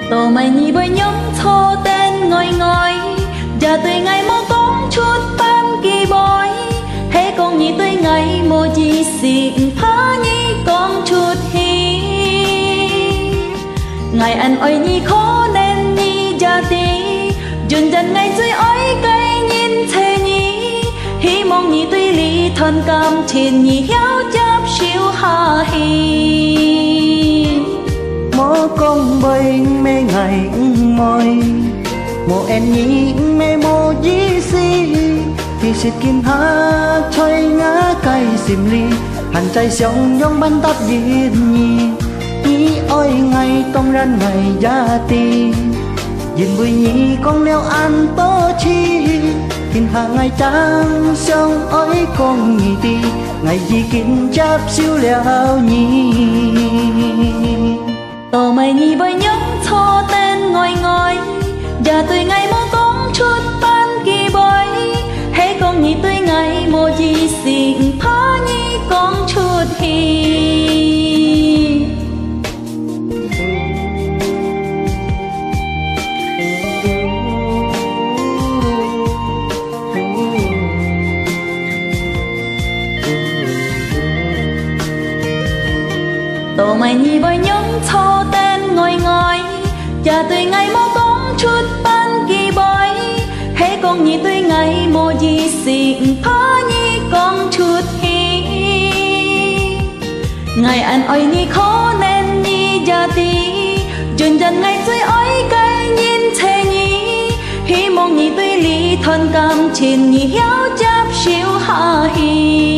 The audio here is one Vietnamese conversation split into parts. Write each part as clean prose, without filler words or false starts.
Tổ mày nhì bởi nhóm thô tên ngồi ngồi giờ tươi ngày mô tốn chút ban kỳ bói hễ con nhì tươi ngày mô gì xịn phá nhì con chút hi ngày ăn ơi nhì khó nên nhì giờ tí dùn dần ngày dưới ối cây nhìn thế nhì hi mong nhì tươi lý thân cam trên nhì hiếu chấp siêu hà hi mô con bình mê ngày môi mô en nhí mê mô dí si thì xịt kim hát chơi ngã cây xìm ly hẳn trái sống giống bánh tắp dịt nhì nhí ôi ngày tông ran ngày gia ti nhìn vui nhí con leo ăn tố chi kinh hạ ngày trắng sống ôi con nhì ti ngày gì kinh chấp siêu leo nhì tổ mày nhì với nhóm thô tên ngồi ngồi giờ tươi ngày mô tốn chút ban kỳ bói hễ con nhì tươi ngày mô gì xịn phá nhì con chút hi tổ mày nhì với nhóm thô tên ngồi ngồi giờ tươi ngày mô tốn chút ban kỳ bói hễ con nhì tươi ngày mô gì xịn phá nhì con chút hi ngày ăn ơi nhì khó nên nhì giờ tí dần dần ngày dưới ối cây nhìn thế nhì hi mong nhì tươi lý thân cam trên nhì hiếu chấp siêu hà hi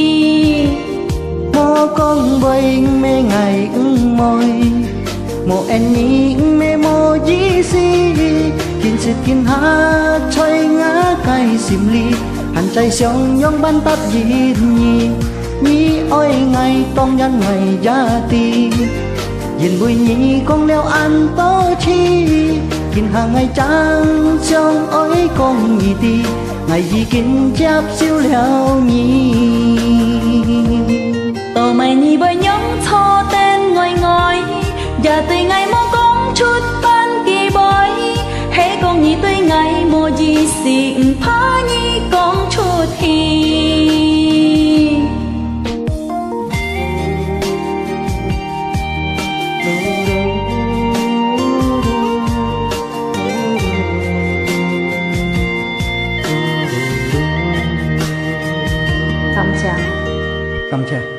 mô con bình mê ngày môi mô en nhí mê mô dí si kinh xịt kinh hát chơi ngã cây xìm ly hẳn trái sống nhóm bánh tắp dịt nhì nhí ôi ngày tông nhân ngày gia ti nhìn vui nhí con leo ăn tố chi kinh hàng ngày trắng sống ôi con nhì ti ngày gì kinh chấp siêu leo nhì tổ mày nhì bởi nhóm thô tên ngồi ngồi giờ tươi ngày mô con chút ban kỳ bói hễ con nhì tươi ngày mô gì xịn phá nhì con chút hi cảm ơn